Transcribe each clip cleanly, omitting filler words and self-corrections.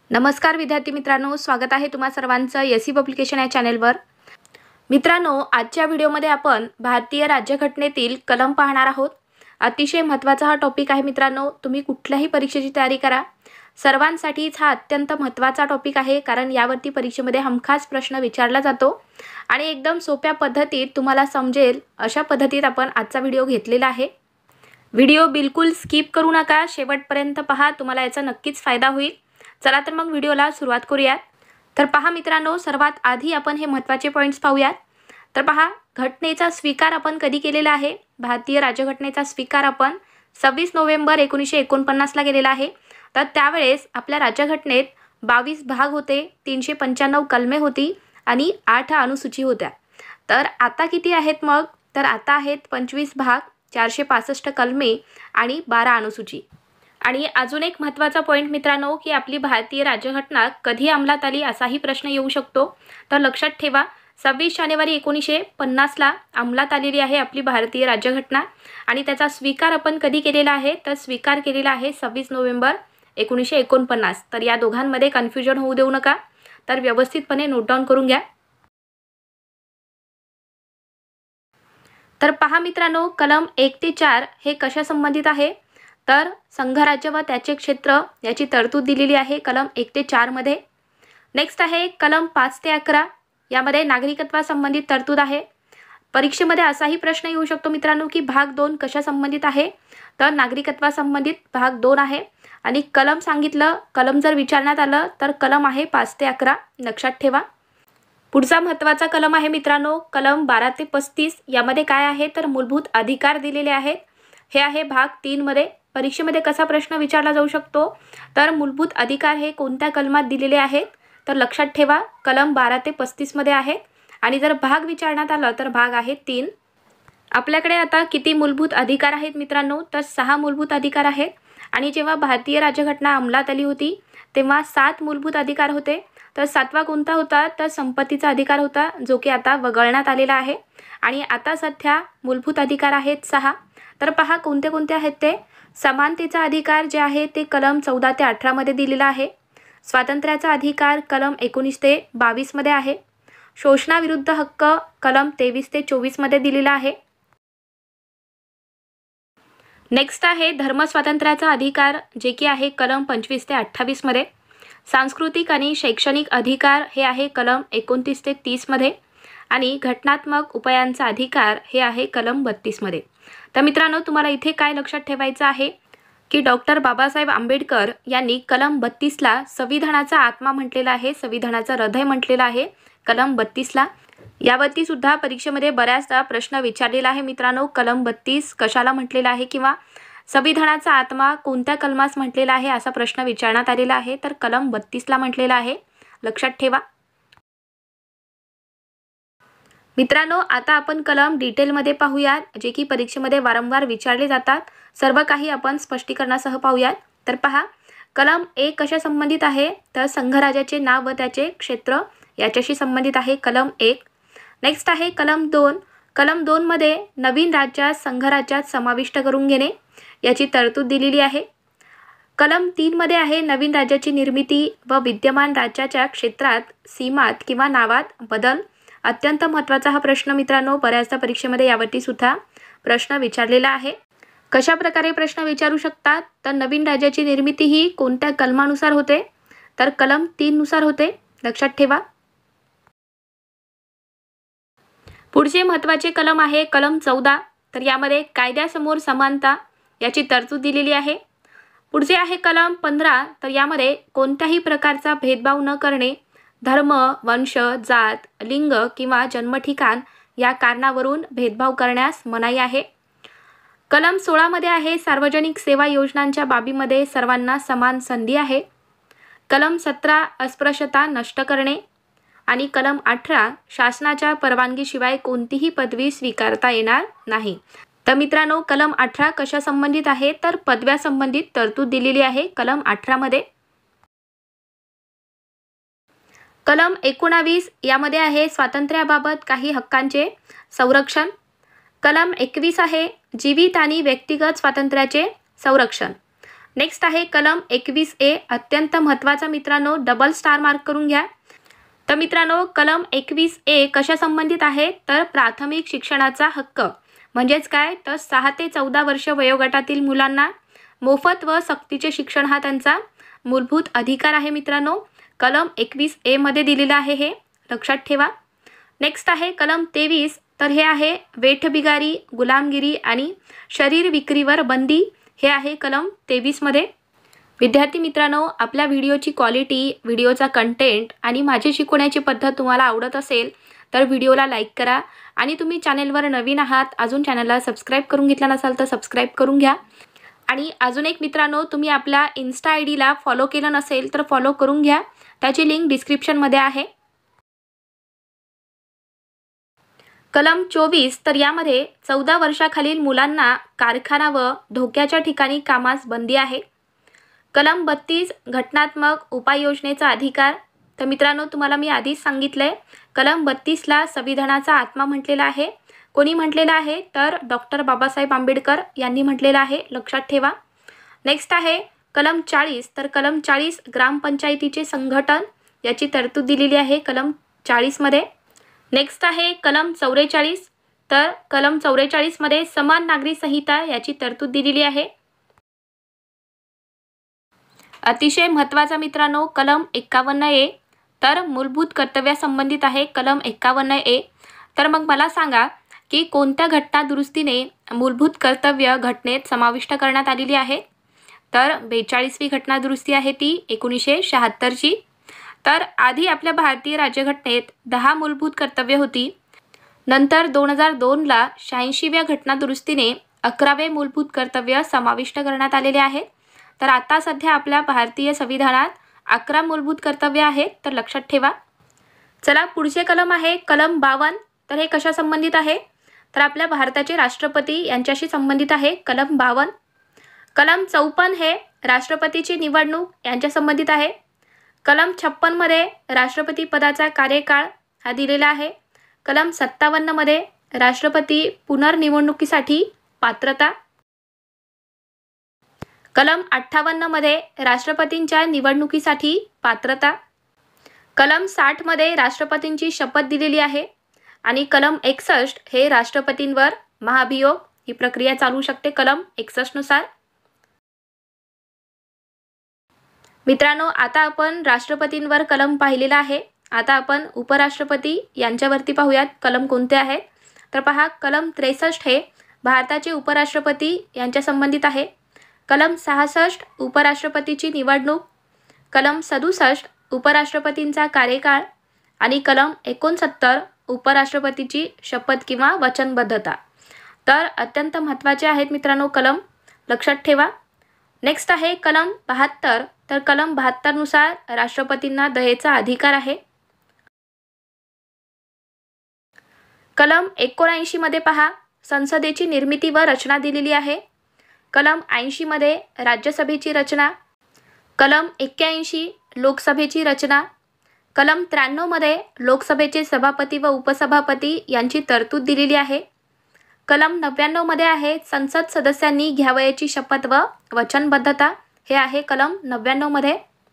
नमस्कार विद्यार्थी मित्रांनो, स्वागत आहे तुम्हा सर्वांचं एसी पब्लिकेशन या चॅनेलवर। मित्रांनो, आजच्या व्हिडिओमध्ये आपण भारतीय राज्यघटनेतील कलम पाहणार आहोत। अतिशय महत्त्वाचा हा टॉपिक आहे मित्रांनो। तुम्ही कुठल्याही परीक्षेची तयारी करा, सर्वांसाठीच हा अत्यंत महत्त्वाचा टॉपिक आहे, कारण यावरती परीक्षेमध्ये हमखास प्रश्न विचारला जातो आणि एकदम सोप्या पद्धतीत तुम्हाला समजेल अशा पद्धतीत आपण आजचा व्हिडिओ घेतलेला आहे। व्हिडिओ बिलकुल स्किप करू नका, शेवटपर्यंत पहा, तुम्हाला याचा नक्कीच फायदा होईल। चला तर मग व्हिडिओला सुरुवात करूयात। तर पहा मित्रांनो, सर्वात आधी आपण हे महत्त्वाचे पॉइंट्स पाहूयात। तर पहा, घटनेचा स्वीकार आपण कधी केलेला आहे? भारतीय राज्यघटनेचा स्वीकार आपण 26 नोव्हेंबर 1949 ला केलेला आहे। तर त्यावेळेस आपल्या राज्यघटनेत 22 भाग होते, 395 कलमे होती आणि 8 अनुसूची होत्या। तर आता किती आहेत मग? तर आता आहेत 25 भाग, 465 कलमे आणि 12 अनुसूची। आणि अजून एक महत्त्वाचा पॉइंट मित्रांनो, की आपली भारतीय राज्यघटना कधी अंमलात आली असाही प्रश्न येऊ शकतो। तर लक्षात ठेवा, 26 जानेवारी 1950 ला अंमलात आलेली आहे आपली भारतीय राज्यघटना आणि त्याचा स्वीकार आपण कधी केलेला आहे? तर स्वीकार केलेला आहे 26 नोव्हेंबर 1949। तर या दोघांमध्ये कन्फ्युजन होऊ देऊ नका, तर व्यवस्थितपणे नोट डाऊन करून घ्या। तर पहा मित्रांनो, कलम 1 ते 4 हे कशा संबंधित आहे? तर संघराज्य व त्याचे क्षेत्र याची तरतूद दिलेली आहे कलम 1 ते 4 मध्ये। नेक्स्ट आहे कलम 5 ते 11, यामध्ये नागरिकत्वासंबंधित तरतूद आहे। परीक्षेमध्ये असाही प्रश्न येऊ शकतो मित्रांनो, की भाग 2 कशा संबंधित आहे? तर नागरिकत्वासंबंधित भाग 2 आहे आणि कलम सांगितलं, कलम जर विचारण्यात आलं तर कलम आहे 5 ते 11, लक्षात ठेवा। पुढचा महत्त्वाचा कलम आहे मित्रांनो, कलम 12 ते 35, यामध्ये काय आहे? तर मूलभूत अधिकार दिलेले आहेत। हे आहे भाग 3 मध्ये। परीक्षेमध्ये कसा प्रश्न विचारला जाऊ शकतो? तर मूलभूत अधिकार हे कोणत्या कलमात दिलेले आहेत? तर लक्षात ठेवा, कलम 12 ते 35 मध्ये आहेत आणि जर भाग विचारण्यात आलं तर भाग आहे 3। आपल्याकडे आता किती मूलभूत अधिकार आहेत मित्रांनो? तर 6 मूलभूत अधिकार आहेत आणि जेव्हा भारतीय राज्यघटना अंमलात आली होती तेव्हा 7 मूलभूत अधिकार होते। तर 7वा कोणता होता? तर संपत्तीचा अधिकार होता, जो की आता वगळण्यात आलेला आहे आणि आता सध्या मूलभूत अधिकार आहेत 6। तर पहा कोणते कोणते आहेत ते? समानतेचा अधिकार जे आहे ते कलम 14 ते 18 मध्ये दिलेला आहे। स्वातंत्र्याचा अधिकार कलम 19 ते 22 मध्ये आहे। शोषणाविरुद्ध हक्क कलम 23 ते 24 मध्ये दिलेला आहे। नेक्स्ट आहे धर्मस्वातंत्र्याचा अधिकार, जे की आहे कलम 25 ते 28 मध्ये। सांस्कृतिक आणि शैक्षणिक अधिकार हे आहे कलम 29 ते 30 मध्ये आणि घटनात्मक उपायांचा अधिकार हे आहे कलम 32 मध्ये। तर मित्रांनो, तुम्हाला इथे काय लक्षात ठेवायचं आहे, की डॉक्टर बाबासाहेब आंबेडकर यांनी कलम 32 ला संविधानाचा आत्मा म्हटलेला आहे, संविधानाचा हृदय म्हटलेला आहे कलम 32 ला। यावरती सुद्धा परीक्षेमध्ये बऱ्याचदा प्रश्न विचारलेला आहे मित्रांनो, कलम 32 कशाला म्हटलेला आहे किंवा संविधानाचा आत्मा कोणत्या कलमास म्हटलेला आहे असा प्रश्न विचारण्यात आलेला आहे। तर कलम 32 ला म्हटलेला आहे, लक्षात ठेवा मित्रांनो। आता आपण कलम डिटेलमध्ये पाहूयात, जे की परीक्षेमध्ये वारंवार विचारले जातात। सर्व काही आपण स्पष्टीकरणासह पाहूयात। तर पहा, कलम 1 कशा संबंधित आहे? तर संघराज्याचे नाव व त्याचे क्षेत्र याच्याशी संबंधित आहे कलम 1। नेक्स्ट आहे कलम 2। कलम 2 मध्ये नवीन राज्यात संघराज्यात समाविष्ट करून घेणे याची तरतूद दिलेली आहे। कलम 3 मध्ये आहे नवीन राज्याची निर्मिती व विद्यमान राज्याच्या क्षेत्रात, सीमात किंवा नावात बदल। अत्यंत महत्त्वाचा हा प्रश्न मित्रांनो, बऱ्याचदा परीक्षेमध्ये यावरती सुद्धा प्रश्न विचारलेला आहे। कशा प्रकारे प्रश्न विचारू शकतात? तर नवीन राज्याची निर्मिती ही कोणत्या कलमानुसार होते? तर कलम 3 नुसार होते, लक्षात ठेवा। पुढचे महत्त्वाचे कलम आहे कलम 14। तर यामध्ये कायद्यासमोर समानता याची तरतूद दिलेली आहे। पुढचे आहे कलम 15। तर यामध्ये कोणत्याही प्रकारचा भेदभाव न करणे, धर्म, वंश, जात, लिंग किंवा जन्मठिकाण या कारणावरून भेदभाव करण्यास मनाई आहे। कलम 16 मध्ये आहे सार्वजनिक सेवा योजनांच्या बाबीमध्ये सर्वांना समान संधी आहे। कलम 17 अस्पृश्यता नष्ट करणे आणि कलम 18 शासनाच्या परवानगीशिवाय कोणतीही पदवी स्वीकारता येणार नाही। तर मित्रांनो, कलम 18 कशा संबंधित आहे? तर पदव्या संबंधित तरतूद दिलेली आहे कलम 18 मध्ये। कलम 19 यामध्ये आहे स्वातंत्र्याबाबत काही हक्कांचे संरक्षण। कलम 21 आहे जीवित आणि व्यक्तिगत स्वातंत्र्याचे संरक्षण। नेक्स्ट आहे कलम 21A, अत्यंत महत्त्वाचा मित्रांनो, डबल स्टार मार्क करून घ्या। तर मित्रांनो, कलम 21A कशा संबंधित आहे, तर प्राथमिक शिक्षणाचा हक्क म्हणजेच काय, तर 6 ते 14 वर्ष वयोगटातील मुलांना मोफत व सक्तीचे शिक्षण हा त्यांचा मूलभूत अधिकार आहे मित्रांनो। कलम 21A मध्ये दिलेलं आहे, हे लक्षात ठेवा। नेक्स्ट आहे कलम 23, तर हे आहे वेठबिगारी, गुलामगिरी आणि शरीर विक्रीवर बंदी, हे आहे कलम 23 मध्ये। विद्यार्थी मित्रांनो, आपल्या व्हिडिओची क्वालिटी, व्हिडिओचा कंटेंट आणि माझी शिकवण्याची पद्धत तुम्हाला आवडत असेल तर व्हिडिओला लाईक करा आणि तुम्ही चॅनेलवर नवीन आहात, अजून चॅनलला सबस्क्राईब करून घेतला नसाल तर सबस्क्राईब करून घ्या। आणि अजून एक मित्रांनो, तुम्ही आपल्या इन्स्टा आयडीला फॉलो केलं नसेल तर फॉलो करून घ्या, त्याची लिंक डिस्क्रिप्शनमध्ये आहे। कलम 24, तर यामध्ये 14 वर्षाखालील मुलांना कारखाना व धोक्याच्या ठिकाणी कामास बंदी आहे। कलम 32, घटनात्मक उपाययोजनेचा अधिकार। तर मित्रांनो, तुम्हाला मी आधीच सांगितलंय, कलम 32ला संविधानाचा आत्मा म्हटलेला आहे। कोणी म्हटलेलं आहे, तर डॉक्टर बाबासाहेब आंबेडकर यांनी म्हटलेलं आहे, लक्षात ठेवा। नेक्स्ट आहे कलम 40, तर कलम 40 ग्रामपंचायतीचे संघटन, याची तरतूद दिलेली आहे कलम 40 मध्ये। नेक्स्ट आहे कलम 44, तर कलम 44 मध्ये समान नागरी संहिता याची तरतूद दिलेली आहे। अतिशय महत्त्वाचा मित्रांनो, कलम 51A, तर मूलभूत कर्तव्यासंबंधित आहे कलम 51A। तर मग मला सांगा की कोणत्या घटना दुरुस्तीने मूलभूत कर्तव्य घटनेत समाविष्ट करण्यात आलेली आहे, तर 42वी घटना दुरुस्ती आहे ती 1976ची। तर आधी आपल्या भारतीय राज्यघटनेत 10 मूलभूत कर्तव्य होती, नंतर 2002ला 86व्या घटना दुरुस्तीने 11वे मूलभूत कर्तव्य समाविष्ट करण्यात आलेले आहे। तर आता सध्या आपल्या भारतीय संविधानात 11 मूलभूत कर्तव्य आहेत, तर लक्षात ठेवा। चला पुढचे कलम आहे कलम 52, तर हे कशा संबंधित आहे, तर आपल्या भारताचे राष्ट्रपती यांच्याशी संबंधित आहे कलम 52। कलम 54 हे राष्ट्रपतीची निवडणूक यांच्या संबंधित आहे। कलम 56 मध्ये राष्ट्रपती पदाचा कार्यकाळ हा दिलेला आहे। कलम 57 मध्ये राष्ट्रपती पुनर्निवडणुकीसाठी पात्रता। कलम 58 मध्ये राष्ट्रपतींच्या निवडणुकीसाठी पात्रता। कलम 60 मध्ये राष्ट्रपतींची शपथ दिलेली आहे आणि कलम 61 हे राष्ट्रपतींवर महाभियोग ही प्रक्रिया चालू शकते कलम 61 नुसार। मित्रांनो, आता आपण राष्ट्रपतींवर कलम पाहिलेला आहे, आता आपण उपराष्ट्रपती यांच्यावरती पाहूयात कलम कोणते आहेत। तर पहा, कलम 63 हे भारताचे उपराष्ट्रपती यांच्या संबंधित आहे। कलम 66 उपराष्ट्रपतीची निवडणूक, कलम 67 उपराष्ट्रपतींचा कार्यकाळ आणि कलम 69 उपराष्ट्रपतीची शपथ किंवा वचनबद्धता। तर अत्यंत महत्त्वाचे आहेत मित्रांनो कलम, लक्षात ठेवा। नेक्स्ट आहे कलम 72, तर कलम 72 नुसार राष्ट्रपतींना दयेचा अधिकार आहे। कलम 79 मध्ये पहा, संसदेची निर्मिती व रचना दिलेली आहे। कलम 80 मध्ये राज्यसभेची रचना, कलम 81 लोकसभेची रचना, कलम 93 मध्ये लोकसभेचे सभापती व उपसभापती यांची तरतूद दिलेली आहे। कलम 99 मध्ये आहे संसद सदस्यांनी घ्यावयाची शपथ व वचनबद्धता, हे आहे कलम 99 मध्ये।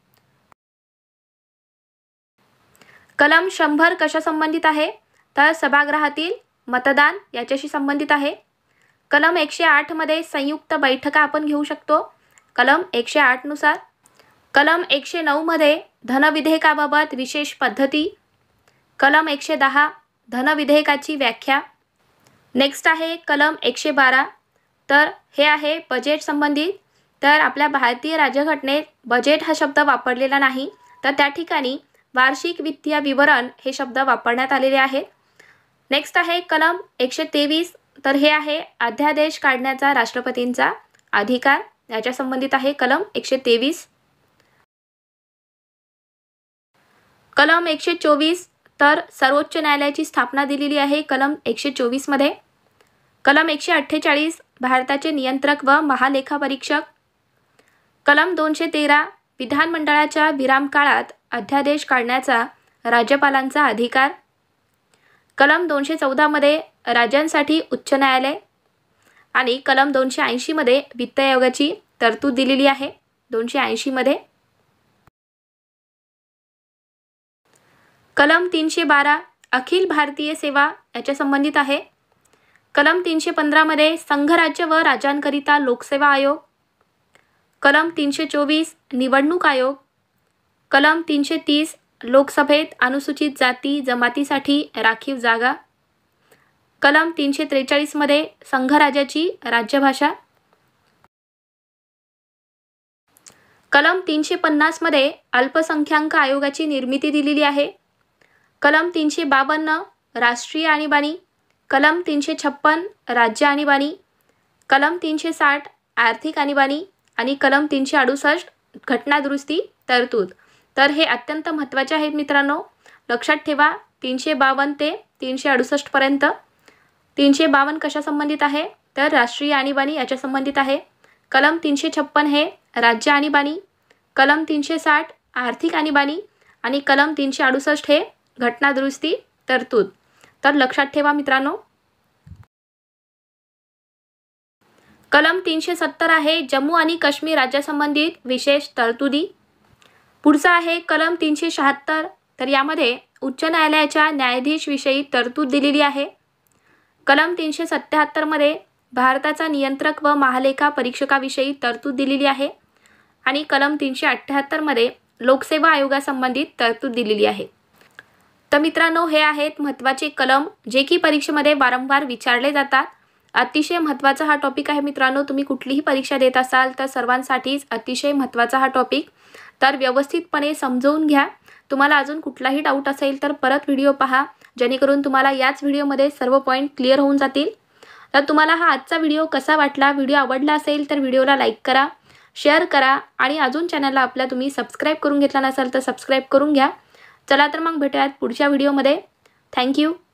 कलम 100 कशा संबंधित आहे, तर सभागृहातील मतदान याच्याशी संबंधित आहे। कलम 108 मध्ये संयुक्त बैठका आपण घेऊ शकतो कलम 108 नुसार। कलम 109 मध्ये धनविधेयकाबाबत विशेष पद्धती, कलम 110 धनविधेयकाची व्याख्या। नेक्स्ट आहे कलम 112, तर हे आहे बजेट संबंधित। तर आपल्या भारतीय राज्यघटनेत बजेट हा शब्द वापरलेला नाही, तर त्या ठिकाणी वार्षिक वित्तीय विवरण हे शब्द वापरण्यात आलेले आहेत। नेक्स्ट आहे कलम 123, तर हे आहे अध्यादेश काढण्याचा राष्ट्रपतींचा अधिकार, याच्या संबंधित आहे कलम 123। कलम 124, तर सर्वोच्च न्यायालयाची स्थापना दिलेली आहे कलम 124 मध्ये। कलम 148 भारताचे नियंत्रक व महालेखापरीक्षक। कलम 213 विधानमंडळाच्या विरामकाळात अध्यादेश काढण्याचा राज्यपालांचा अधिकार। कलम 214 मध्ये राज्यांसाठी उच्च न्यायालय आणि कलम 280 मध्ये वित्त आयोगाची तरतूद दिलेली आहे 280 मध्ये। कलम 312 अखिल भारतीय सेवा याच्या संबंधित आहे। कलम 315 मध्ये संघ राज्य व राज्यांकरिता लोकसेवा आयोग। कलम 324 निवडणूक आयोग। कलम 330 लोकसभेत अनुसूचित जाती जमातीसाठी राखीव जागा। कलम 343 मध्ये संघराज्याची राज्यभाषा। कलम 350 मध्ये अल्पसंख्याक आयोगाची निर्मिती दिलेली आहे। कलम 352 राष्ट्रीय आणीबाणी। कलम 356 राज्य आणीबाणी। कलम 360 आर्थिक आणीबाणी आणि कलम 368 घटनादुरुस्ती तरतूद। तर हे अत्यंत महत्त्वाचे आहेत मित्रांनो, लक्षात ठेवा 352 ते 368 पर्यंत। 352 कशा संबंधित आहे तर राष्ट्रीय आणीबाणी याच्या संबंधित आहे। कलम 356 हे राज्य आणीबाणी। कलम 360 आर्थिक आणीबाणी आणि कलम 368 हे घटनादुरुस्ती तरतूद। तर लक्षात ठेवा मित्रांनो। कलम 370 आहे जम्मू आणि काश्मीर राज्यासंबंधित विशेष तरतुदी। पुढचा आहे कलम 376, तर यामध्ये उच्च न्यायालयाच्या न्यायाधीश विषयी तरतूद दिलेली आहे। कलम 377 मध्ये भारताचा नियंत्रक व महालेखा परीक्षकाविषयी तरतूद दिलेली आहे आणि कलम 378 मध्ये लोकसेवा आयोगासंबंधित तरतूद दिलेली आहे। तर मित्रांनो हे आहेत महत्त्वाचे कलम जे की परीक्षेमध्ये वारंवार विचारले जातात। अतिशय महत्त्वाचा हा टॉपिक आहे मित्रांनो, तुम्ही कुठलीही परीक्षा देत असाल तर सर्वांसाठीच अतिशय महत्त्वाचा हा टॉपिक। तर व्यवस्थितपणे समजून घ्या। तुम्हाला अजून कुठलाही डाऊट असेल तर परत व्हिडिओ पहा, जेणेकरून तुम्हाला याच व्हिडिओमध्ये सर्व पॉईंट क्लिअर होऊन जातील। तर तुम्हाला हा आजचा व्हिडिओ कसा वाटला, व्हिडिओ आवडला असेल तर व्हिडिओला लाईक करा, शेअर करा आणि अजून चॅनलला आपल्या तुम्ही सबस्क्राईब करून घेतला नसाल तर सबस्क्राईब करून घ्या। चला तर मग भेटूयात पुढच्या व्हिडिओमध्ये। थँक्यू।